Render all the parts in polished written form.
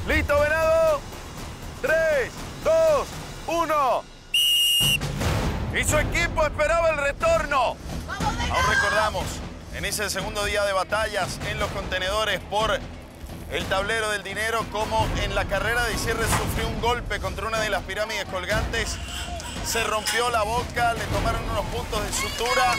¿Listo, Venado? 3, 2, 1. Y su equipo esperaba el retorno. Aún recordamos, en ese segundo día de batallas en los contenedores por el tablero del dinero, como en la carrera de cierre sufrió un golpe contra una de las pirámides colgantes. Se rompió la boca, le tomaron unos puntos de sutura.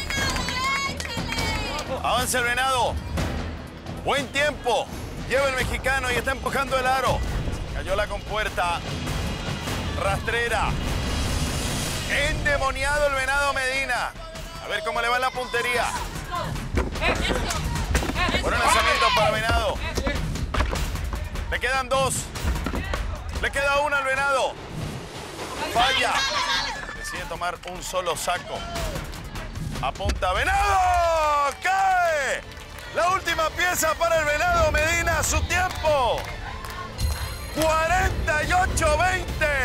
Avanza el Venado. Buen tiempo. Lleva el mexicano y está empujando el aro. Cayó la compuerta. Rastrera. Endemoniado el Venado Medina. A ver cómo le va en la puntería. Buen lanzamiento para Venado. Le quedan 2. Le queda 1 al Venado. Falla. Decide tomar un solo saco. Apunta Venado. ¡Cae! La última pieza para el Venado Medina. Su tiempo. 48-20.